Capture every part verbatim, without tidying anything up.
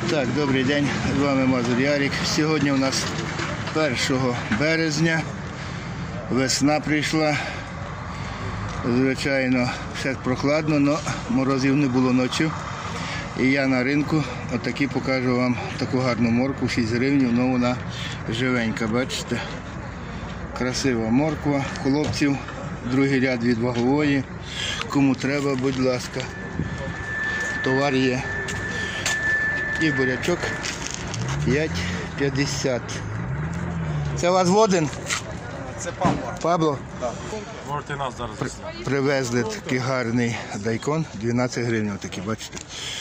Так, добрий день, з вами Мазур Ярик. Сьогодні у нас першого березня, весна прийшла. Звичайно, ще прохладно, але морозів не було ночі. І я на ринку отакі покажу вам таку гарну моркву, шість гривень, але вона живенька, бачите? Красива морква, хлопців, другий ряд від вагової. Кому треба, будь ласка, товар є. І бурячок п'ять п'ятдесят. Це у вас Водин? Це Пабло. Пабло? Так. Можете нас зараз При, привезли такий гарний дайкон, дванадцять гривень такі, бачите.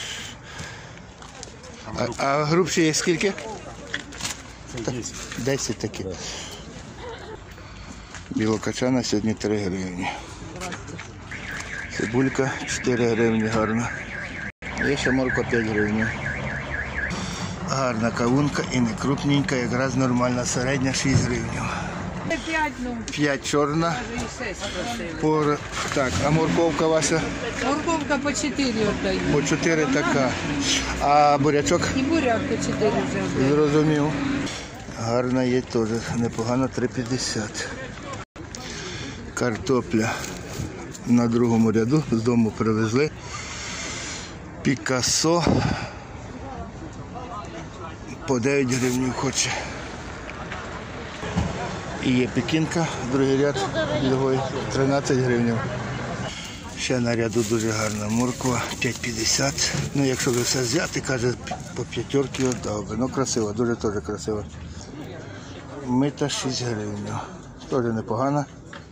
А, а грубші є скільки? десять. десять такі. Білокачана сьогодні три гривні. Цибулька чотири гривні гарна. Є ще морква п'ять гривень. Гарна кавунка і не крупненька, якраз нормальна, середня шість гривень. п'ять чорна. По... Так, а морковка ваша? Морковка по чотири віддаю. По чотири така. А бурячок? І буряк по чотири вже. Зрозумів. Гарна є теж, непогано, три п'ятдесят. Картопля на другому ряду, з дому привезли. Пікасо по дев'ять гривень хоче. І є пекінка, другий ряд, другий, тринадцять гривень. Ще на ряду дуже гарна морква, п'ять п'ятдесят. Ну, якщо ви все взяти, каже, по п'ятерки віддав би. Ну, красиво, дуже теж красиво. Мита шість гривень. Теж непогано.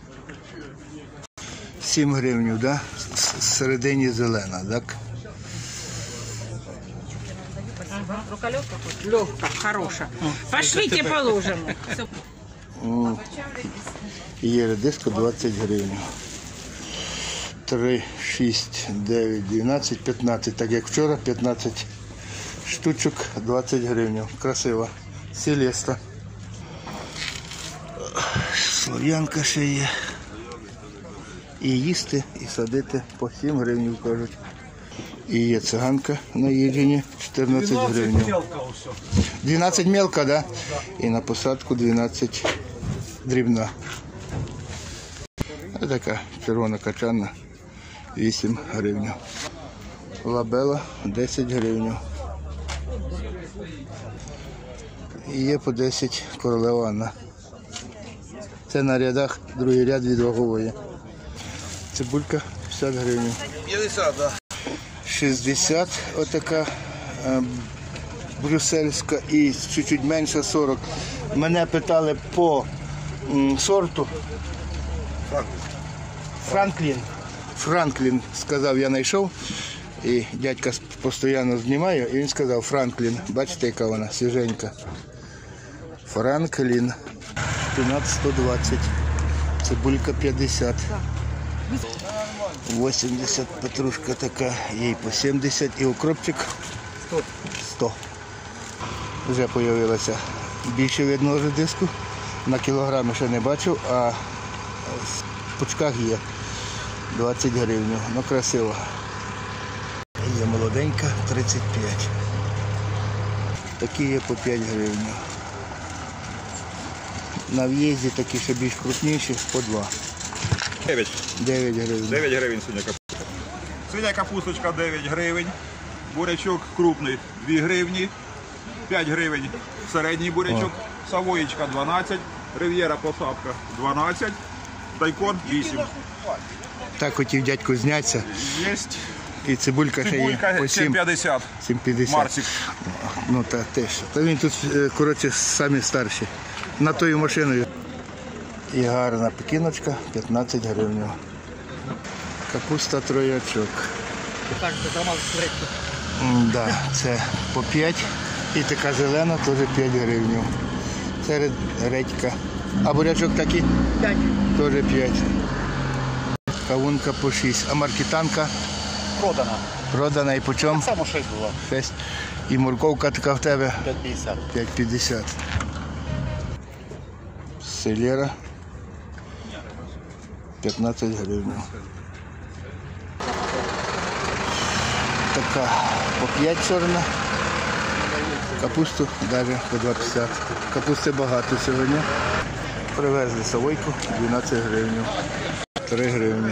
сім гривень, да? Всередині зелена, так? Рука легкая? Легкая, хорошая. Пошлите положим. Є редиска двадцять гривень. три, шість, дев'ять, дванадцять, п'ятнадцять. Так як вчора, п'ятнадцять штучок, двадцять гривень. Красиво. Селеста. Слов'янка ще є. І їсти, і садити по сім гривень, кажуть. І є циганка на їджені, чотирнадцять гривень. дванадцять мелка, да? І на посадку дванадцять дрібна. Ось така червона качана, вісім гривень. Лабела десять гривень. І є по десять королева Анна. Це на рядах, другий ряд від вагової. Цибулька п'ятдесят гривень. п'ятдесят, да. шістдесят, отака е, брюссельська і чуть-чуть менше сорок. Мене питали по м, сорту. Франклін. Франклін, сказав, я знайшов. І дядька постійно знімає, і він сказав Франклін. Бачите, яка вона свіженька. Франклін. шпинат сто двадцять. Цибулька п'ятдесят. вісімдесят петрушка така, їй по сімдесят і укропчик сто. Вже з'явилося більше видно редиску. На кілограми ще не бачив, а в пучках є двадцять гривень. Ну красиво. Є молоденька, тридцять п'ять. Такі є по п'ять гривень. На в'їзді такі ще більш крупніші, по два. дев'ять. дев'ять гривень. дев'ять гривень синя капусточка. Синя капусточка дев'ять гривень. Бурячок крупний дві гривні. п'ять гривень середній бурячок. Савоєчка дванадцять. Рив'єра посадка дванадцять. Дайкон вісім. Так хотів дядьку знятися. Єсть. І цибулька ще є по Цибулька сім сім п'ятдесят. сім п'ятдесят. Марсик. Ну та теж. Та він тут, е, коротше, самі старші. На тою машиною. І гарна пекіночка, п'ятнадцять гривень. Капуста троячок. Так, це томат М, Да, це по п'ять. І така зелена теж п'ять гривень. Це ред- редька. А бурячок такий? п'ять. Теж п'ять. Кавунка по шість. А маркітанка Продана. продана і по чому? Само шість було. шість. І морковка така в тебе? п'ять п'ятдесят. п'ять п'ятдесят. Селера п'ятнадцять гривень. Така по п'ять чорна. Капусту навіть по два п'ятдесят. Капусти багато сьогодні. Привезли савойку дванадцять гривень. три гривні.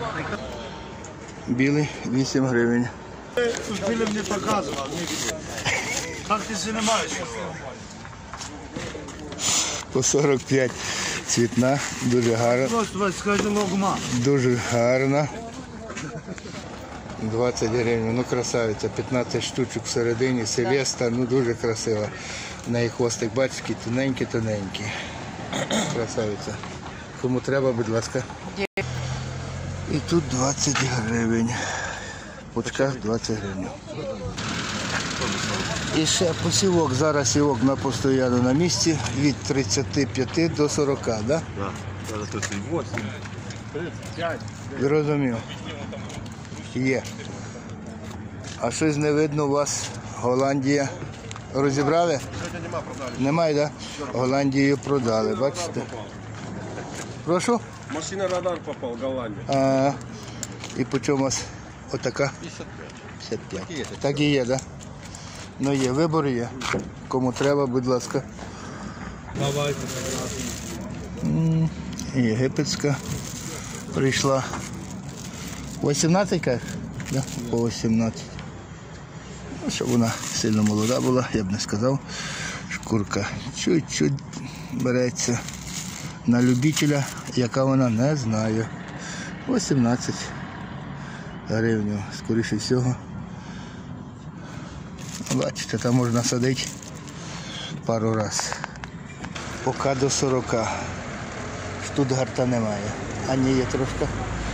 Білий вісім гривень. Біля мені показував. Як ти знімаєш? По сорок п'ять цвітна, дуже гарна. Просто скажи логма. Дуже гарна. двадцять гривень, ну красавиця, п'ятнадцять штучок всередині, Селеста, ну дуже красива. В неї хвостик, бачите, тоненький-тоненький. Красавиця. Кому треба, будь ласка. І тут двадцять гривень. В пучках двадцять гривень. І ще посівок, зараз сівок на постоянно на місці від тридцяти п'яти до сорока, так? Да? Так, зараз тридцять вісім. Зрозумів. Є. А щось не видно у вас Голландія. Розібрали? Немає, так? Да? Голландію продали, бачите? Прошу? Машина радар попал в Голландию. А, і по чому у вас отака? п'ятдесят п'ять. Так і є, так? Да? Ну є, вибор є. Кому треба, будь ласка. М, Єгипетська прийшла. вісімнадцять, кажеш? Да? По вісімнадцять. Ну, щоб вона сильно молода була, я б не сказав. Шкурка чуть-чуть береться. На любителя, яка вона, не знаю. вісімнадцять гривень, скоріше всього. Бачите, там можна садити пару разів. Поки до сорока. Штутгарта немає. А ні, є трошки.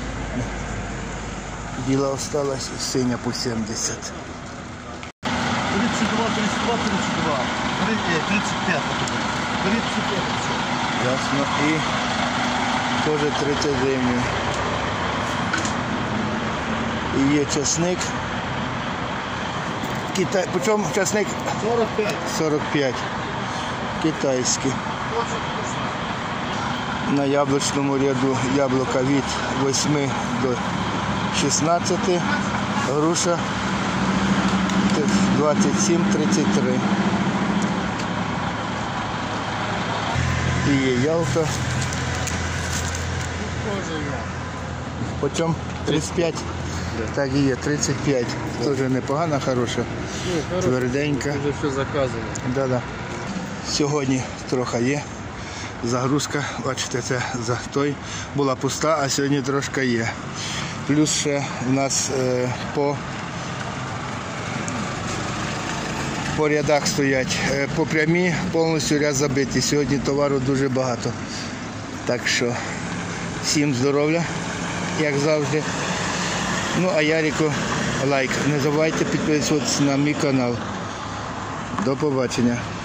Біла осталась, синя по сімдесят. тридцять два, тридцять два, тридцять два. тридцять п'ять. тридцять п'ять. Ясно. І теж тридцять гривень. І є часник. Китай. По чому часник? сорок п'ять. сорок п'ять. Китайський. На яблучному ряду яблука від восьми до шістнадцяти. Груша двадцять сім тридцять три. І є ялта. Почем? тридцять п'ять? Так і є, тридцять п'ять. Теж непогана, хороша. Тверденька. Уже все заказано. Да-да. Сьогодні трохи є. Загрузка, бачите, це за той була пуста, а сьогодні трошки є. Плюс ще в нас е, по, по рядах стоять. Е, по прямі повністю ряд забитий. Сьогодні товару дуже багато. Так що всім здоров'я, як завжди. Ну а Ярику лайк. Не забувайте підписуватися на мій канал. До побачення.